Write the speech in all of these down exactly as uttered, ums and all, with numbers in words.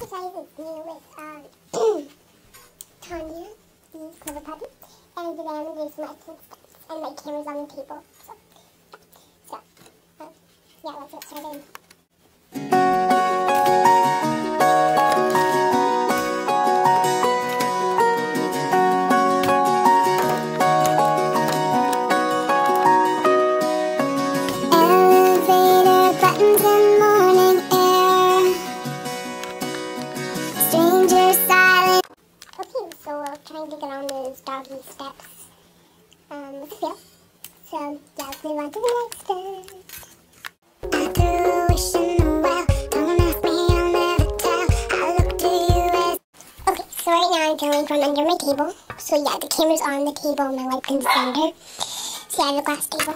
exercise is new with um, Tanya, the clever puppy, and today I'm going to do some excellent steps, and my camera's on the table, so, so uh, yeah, let's get started. Elevator buttons and morning air. Stranger silent. Okay, so we're trying to get on those doggy steps um, with Phil. So, yeah, let's move on to the next step. I threw a wish in the well. Don't ask me, I'll never tell. I look to you as. Okay, so right now I'm drawing from under my table. So yeah, the camera's on the table, my wife can stand her. See, I have a glass table.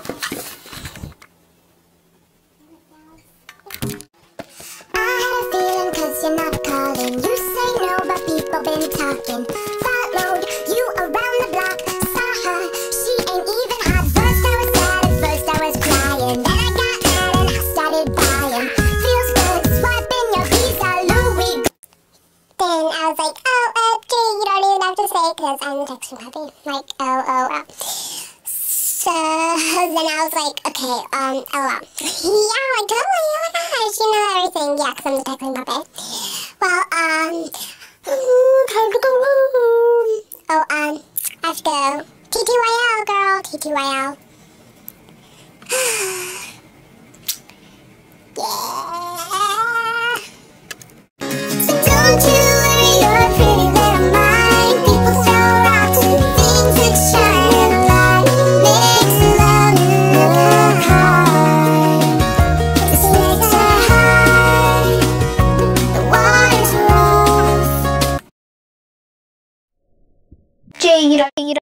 I had a feeling cause you're not calling. You say no, but people been talking. Followed you around the block. Saw her, she ain't even hot. First I was sad, at first I was crying. Then I got mad and I started buying. Feels good, swiping your Visa, Louis. Then I was like, oh, uh, Jay, you don't even have to say it because I'm the texting puppy. Like, oh, oh, oh. So then I was like, okay, um, oh, wow. Yeah, like, totally, oh my gosh, you know everything. Yeah, because I'm the texting puppy. Well, um, time to go home. Oh, um, I have to go. T T Y L, girl, T T Y L. Yeah. So don't you worry your pretty little mind. People throw rocks and things that shine a light. Makes love look hard. The stakes are high. The water's rough. Jay, you don't, you don't